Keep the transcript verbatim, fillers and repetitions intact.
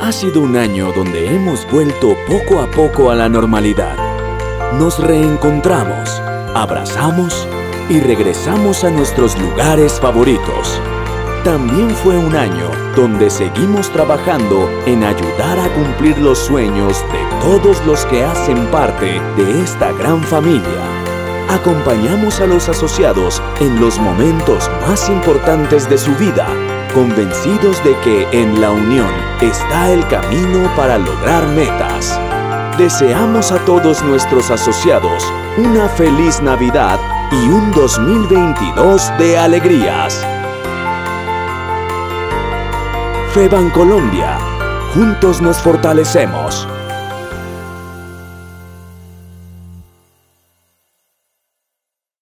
Ha sido un año donde hemos vuelto poco a poco a la normalidad. Nos reencontramos, abrazamos y regresamos a nuestros lugares favoritos. También fue un año donde seguimos trabajando en ayudar a cumplir los sueños de todos los que hacen parte de esta gran familia. Acompañamos a los asociados en los momentos más importantes de su vida, convencidos de que en la unión está el camino para lograr metas. Deseamos a todos nuestros asociados una feliz Navidad y un dos mil veintidós de alegrías. FEBANColombia, juntos nos fortalecemos.